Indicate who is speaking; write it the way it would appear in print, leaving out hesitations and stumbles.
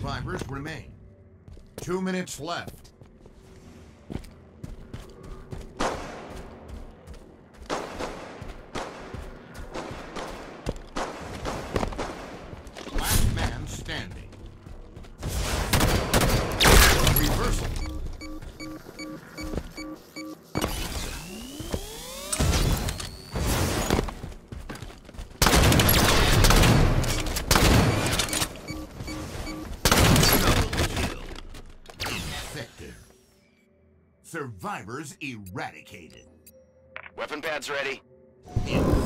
Speaker 1: survivors remain. 2 minutes left. Last man standing. Reversal. Survivors eradicated.
Speaker 2: Weapon pads ready.
Speaker 1: In